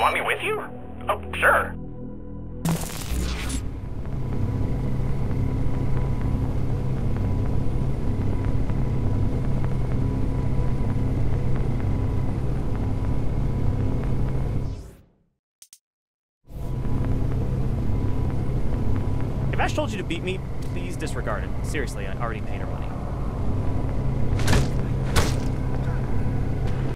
want me with you? Oh, sure. If Ash told you to beat me, please disregard it. Seriously, I already paid her money.